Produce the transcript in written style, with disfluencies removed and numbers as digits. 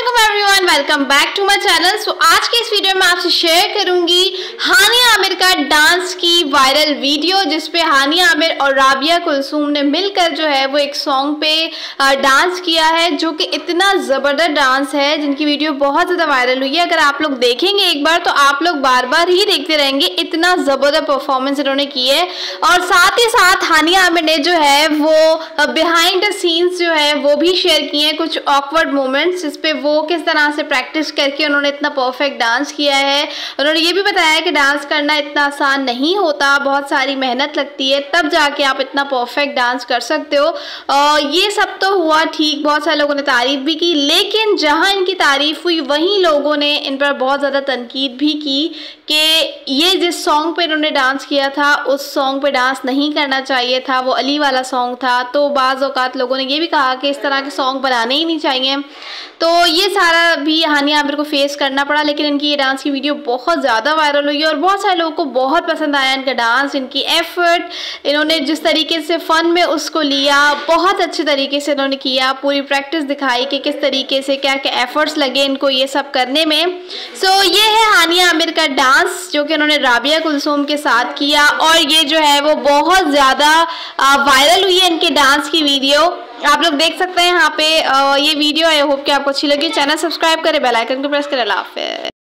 अस्सलाम everyone, welcome back to my channel. So आज के इस वीडियो में आपसे शेयर करूंगी हानिया आमिर का डांस की वायरल वीडियो, जिसपे हानिया आमिर और राबिया कुलसूम ने मिलकर जो है वो एक सॉन्ग पे डांस किया है, जो कि इतना ज़बरदस्त डांस है जिनकी वीडियो बहुत ज़्यादा वायरल हुई है। अगर आप लोग देखेंगे एक बार तो आप लोग बार बार ही देखते रहेंगे, इतना ज़बरदस्त परफॉर्मेंस इन्होंने की है। और साथ ही साथ हानिया आमिर ने जो है वो बिहाइंड द सीन्स जो है वो भी शेयर किए हैं, कुछ ऑकवर्ड मोमेंट्स जिस पे वो किस तरह से प्रैक्टिस करके उन्होंने इतना परफेक्ट डांस किया है। उन्होंने ये भी बताया कि डांस करना इतना आसान नहीं होता, बहुत सारी मेहनत लगती है, तब जाके आप इतना परफेक्ट डांस कर सकते हो। ये सब तो हुआ ठीक, बहुत सारे लोगों ने तारीफ भी की, लेकिन जहां इनकी तारीफ हुई वहीं लोगों ने इन पर बहुत ज़्यादा तनकीद भी की कि ये जिस सॉन्ग पे इन्होंने डांस किया था उस सॉन्ग पे डांस नहीं करना चाहिए था, वो अली वाला सॉन्ग था। तो बाज़ औक़ात लोगों ने ये भी कहा कि इस तरह के सॉन्ग बनाने ही नहीं चाहिए। तो ये सारा भी हानिया आमिर को फेस करना पड़ा, लेकिन इनकी ये डांस की वीडियो बहुत ज़्यादा वायरल हुई और बहुत सारे लोगों को बहुत पसंद आया इनका डांस, इनकी एफर्ट, इन्होंने जिस तरीके से फ़न में उसको लिया, बहुत अच्छे तरीके से इन्होंने किया, पूरी प्रैक्टिस दिखाई कि किस तरीके से क्या क्या एफर्ट्स लगे इनको ये सब करने में। सो ये है हानिया आमिर का डांस जो कि उन्होंने राबिया कुलसूम के साथ किया, और ये जो है वो बहुत ज़्यादा वायरल हुई है इनके डांस की वीडियो। आप लोग देख सकते हैं यहाँ पे ये वीडियो। आई होप कि आपको अच्छी लगी। चैनल सब्सक्राइब करें, बेल आइकन को प्रेस करें। अल्लाह हाफ़िज़।